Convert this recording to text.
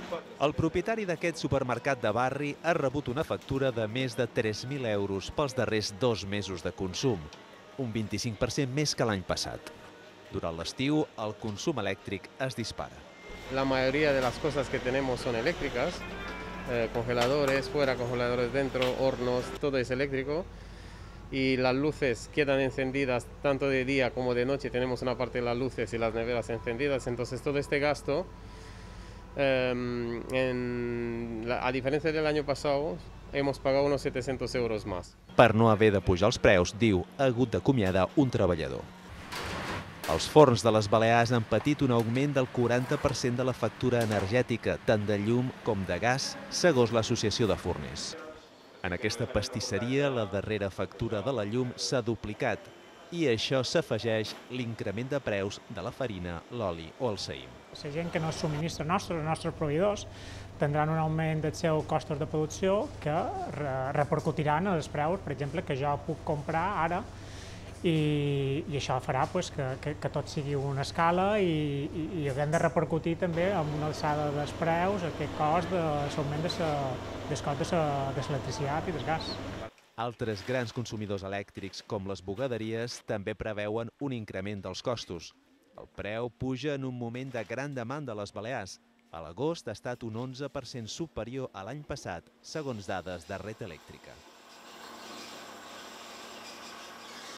El propietari d'aquest supermercat de barri ha rebut una factura de més de 3.000 euros pels darrers 2 mesos de consum, un 25% més que l'any passat. Durant l'estiu, el consum elèctric es dispara. La mayoría de las cosas que tenemos son eléctricas, congeladores, fuera congeladores dentro, hornos, todo es eléctrico. Y las luces quedan encendidas tanto de día como de noche. Tenemos una parte de las luces y las neveras encendidas, entonces todo este gasto, a diferencia del año pasado, hemos pagado unos 700 euros más. Per no haver de pujar els preus, diu, ha hagut d'acomiadar un treballador. Els forns de les Balears han patit un augment del 40% de la factura energètica, tant de llum com de gas, segons l'Associació de Forners. En aquesta pastisseria, la darrera factura de la llum s'ha duplicat i a això s'afegeix l'increment de preus de la farina, l'oli o el saïm. La gent que no es subministra els nostres proveïdors, tindran un augment dels seus costos de producció que repercutiran en els preus, per exemple, que jo puc comprar ara, i això farà que tot sigui una escala i haguem de repercutir també amb una alçada dels preus aquest cost de l'augment del cost de l'electricitat i del gas. Altres grans consumidors elèctrics, com les bugaderies, també preveuen un increment dels costos. El preu puja en un moment de gran demanda a les Balears. A l'agost ha estat un 11% superior a l'any passat, segons dades de Red Eléctrica.